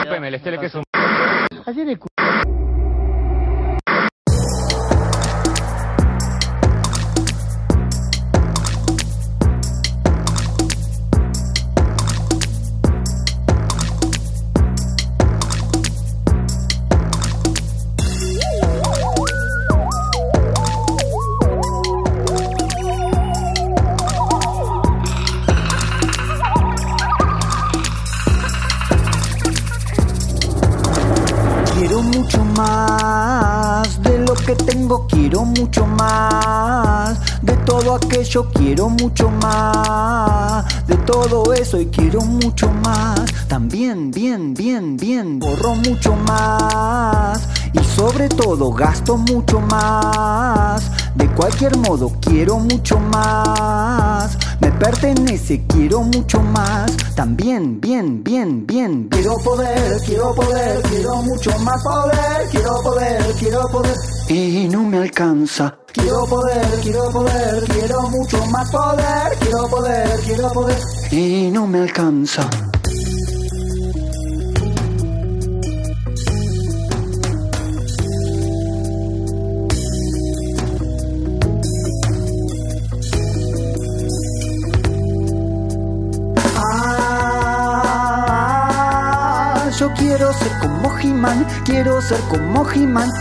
PM, le stelle che sono... Ayer escuché. Quiero mucho más de lo que tengo, quiero mucho más de todo aquello, quiero mucho más de todo eso y quiero mucho más. También, bien, borro mucho más y sobre todo gasto mucho más. De cualquier modo quiero mucho más, me pertenece, quiero mucho más. También, bien, quiero poder, quiero mucho más poder, quiero poder y no me alcanza. Quiero poder, quiero mucho más poder, quiero poder y no me alcanza. Yo quiero ser como He-Man, quiero ser como He-Man.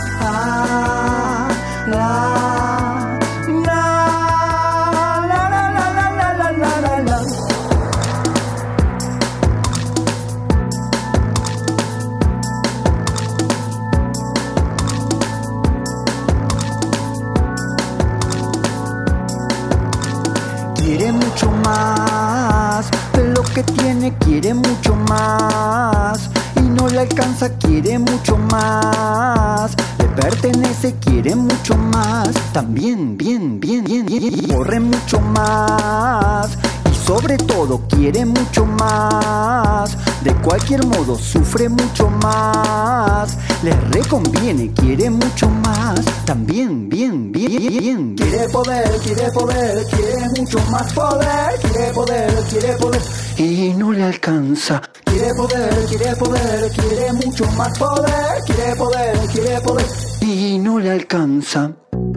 Quiere mucho más de lo que tiene, quiere mucho más y no le alcanza, quiere mucho más. Le pertenece, quiere mucho más. También, bien, corre mucho más y sobre todo quiere mucho más. De cualquier modo sufre mucho más. Le reconviene, quiere mucho más. También, bien. Quiere poder, quiere mucho más poder. Quiere poder y no le alcanza. Quiere poder, quiere mucho más poder. Quiere poder y no le alcanza.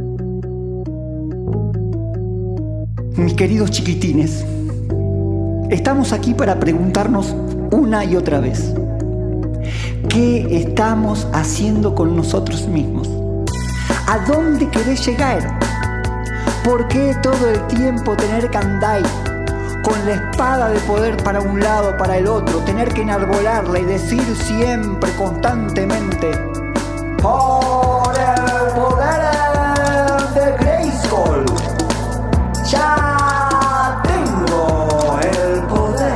Mis queridos chiquitines, estamos aquí para preguntarnos una y otra vez: ¿qué estamos haciendo con nosotros mismos? ¿A dónde querés llegar? ¿Por qué todo el tiempo tener que andar con la espada de poder para un lado, para el otro? Tener que enarbolarla y decir siempre, constantemente: por el poder de Grayskull, ya tengo el poder.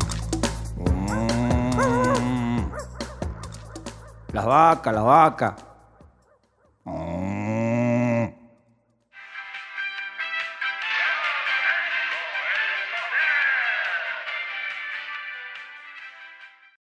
Las vacas.